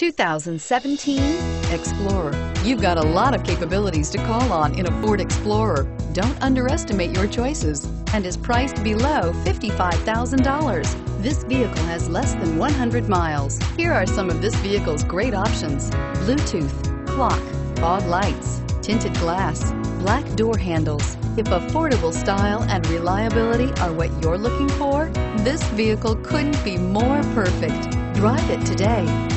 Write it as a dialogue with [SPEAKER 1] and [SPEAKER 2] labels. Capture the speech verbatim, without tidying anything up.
[SPEAKER 1] two thousand seventeen Explorer. You've got a lot of capabilities to call on in a Ford Explorer. Don't underestimate your choices, and is priced below fifty-five thousand dollars. This vehicle has less than one hundred miles. Here are some of this vehicle's great options: Bluetooth, clock, fog lights, tinted glass, black door handles. If affordable style and reliability are what you're looking for, this vehicle couldn't be more perfect. Drive it today.